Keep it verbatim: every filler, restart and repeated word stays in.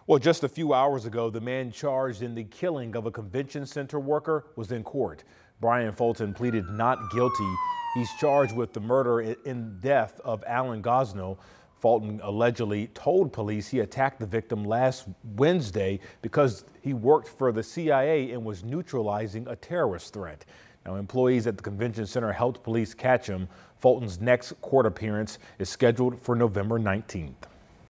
Well, just a few hours ago, the man charged in the killing of a convention center worker was in court. Brian Fulton pleaded not guilty. He's charged with the murder and death of Alan Gosnell. Fulton allegedly told police he attacked the victim last Wednesday because he worked for the C I A and was neutralizing a terrorist threat. Now, employees at the convention center helped police catch him. Fulton's next court appearance is scheduled for November nineteenth.